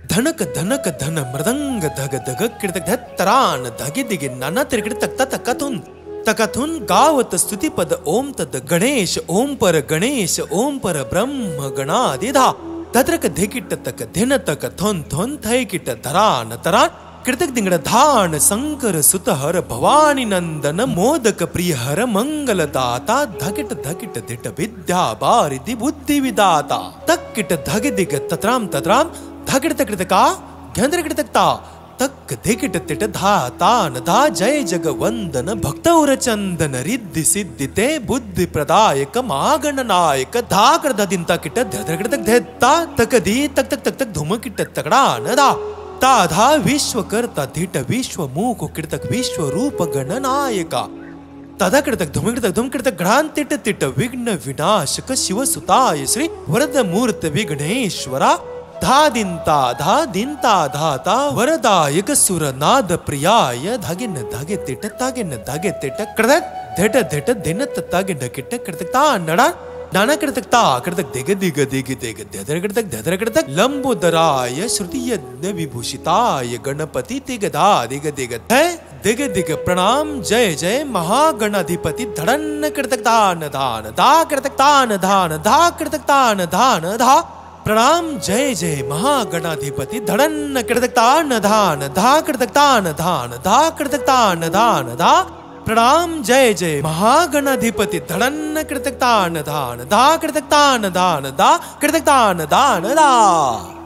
धनक धनक धन मृदंग धग धग कृतक धरान धगे दिगे नाना तिरकड़ तकता तकथुन गावत स्तुति पद ओम तद गणेश ओम पर ब्रह्म गणादिधा तत्रक धिकिट तक धिन तक थोन थोन थै किट धरान तरान कृतक दिंगड़ धान शंकर सुत हर भवानी नंदन मोदक प्रिय हर मंगल दाता धकिट धकिट धिट विद्या बारिधि बुद्धि विदाता तक्किट धगे दिग तत्राम तत्राम धकिट तकृतका घंद्र कृतकता तक धिकिट तिट धा तान धा जय जग वंदन भक्तौर चंदन रिद्धि सिद्धि ते बुद्धि प्रदायक महागण नायक धा कर दिन तकिट धर कृतक धेता तक दी तक तक तक तक धुम किट तकड़ा नदा ताधा विश्वकर्ता धिट विश्व मूक कृतक विश्व रूप गण नायका तदा कृतक धुम कृतक घ्रान तिट तिट विघ्न विनाशक शिव सुताय श्री वरद मूर्त विघ्नेश्वरा धा दिनता धाता वरदायक सुरनाद प्रियाय धागिन धागे तिट तागिन धागे तिट कृतक धिट धिट दिन तागिन किट कृतक ता नड़ा नाना कृतक ता कृतक दिग दिग दिग दिग धर कृतक लंबोदराय श्रुति यज्ञ विभूषिताय गणपति दिग धा दिग दिग दिग दिग प्रणाम जय जय महागणाधिपति धड़न कृतक दान धान धा कृतक तान धान धा कृतक तान धान धा प्रणाम जय जय महागणाधिपति धड़न कृतक तान धान धा कृतक तान धान धा कृतक तान धान धा प्रणाम जय जय महागणाधिपति धड़न कृतक तान धान धा कृतक तान धान धा कृतक तान धान धा।